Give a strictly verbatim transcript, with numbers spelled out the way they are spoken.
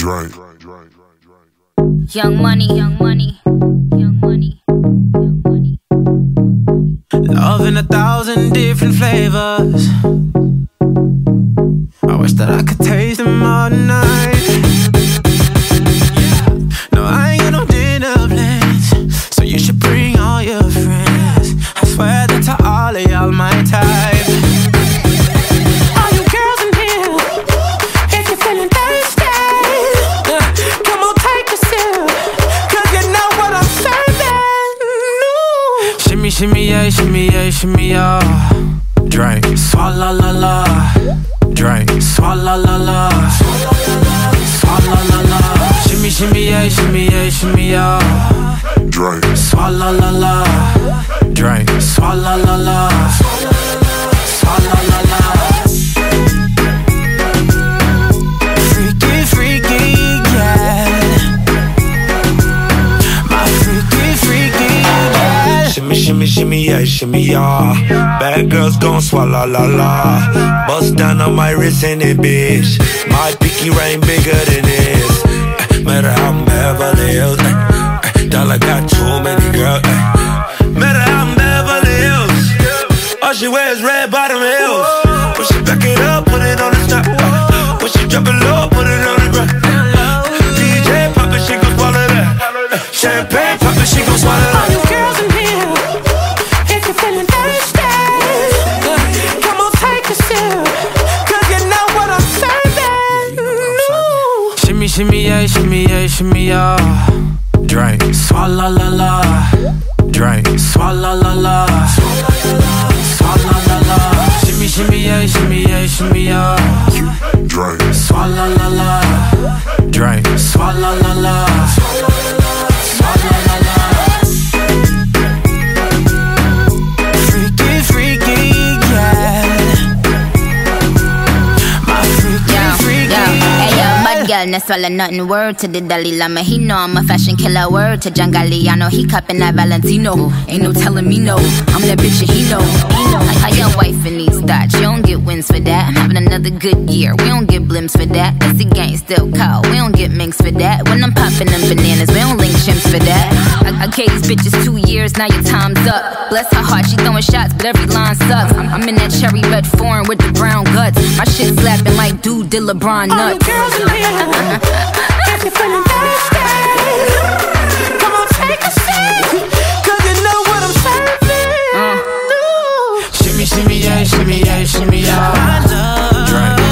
Drink. Young money, young money, young money, young money. Love in a thousand different flavors. I wish that I could taste them all night. No, I ain't got no dinner plans, so you should bring all your friends. I swear that to all of y'all my type. All you girls in here, if you're feeling thirsty, come on take a sip, cause you know what I'm serving. No. Shimmy, shimmy, yeah, shimmy, yeah, shimmy, yeah. Drink, swalla la la. Drink, swalla la la. Swalla la la. Shimmy, shimmy, yeah, shimmy, yeah, shimmy, yeah. Drink, swalla la la. Drink, swalla la la. Swalla la la. Freaky, freaky, yeah. My freaky, freaky, yeah. Shimmy, shimmy, shimmy, yeah, shimmy, yeah. Bad girls gon' swalla la la. Bust down on my wrist and it, bitch. My pinky ring bigger than this. Uh, matter how I'm Beverly Hills. Uh, uh, dollar got too many girls. Uh, matter how I'm Beverly Hills. All she wears red bottom heels. When she back it up, put it on the top. Uh, when she drop it low, put it on the ground. Uh, D J pop it, she gon' swallow that. Uh, champagne pop it, she gon' swallow that. All you girls in here, if you're feeling thirsty, come on take a sip, cause you know what I'm serving. No. Shimmy, shimmy, yeah, shimmy, yeah, shimmy, yeah. Drink, swalla la la. Drink, swalla la la. Swalla la la. Shimmy, shimmy, yeah, shimmy, yeah, shimmy, yeah. drink, swalla la la. Drink, swalla la la. Swalla la la. Freaky, freaky, yeah. My freaky, Yo, freaky, yo, hey yo, yeah. mud girl, no swallow nothing. Word to the Dalai Lama, he know I'm a fashion killer. Word to John Galliano, he cupping that Valentino. Ain't no telling me no, I'm that bitch that he know. He know. Like how your wife in these thoughts, you don't get wins for that. I'm having another good year, we don't get blimps for that. That's the gang still cold, we don't get minks for that. When I'm popping them bananas, we don't link chimps for that. I, I gave these bitches two years, now your time's up. Bless her heart, she throwing shots, but every line sucks. I'm, I'm in that cherry red foreign with the brown guts. My shit slapping like dude did LeBron nuts. All you girls in here, if you're feeling thirsty, come on take a sip, cause you know what I'm serving. Uh. No. Shimmy, shimmy, yeah, shimmy, yeah, shimmy, yeah. I love Drink.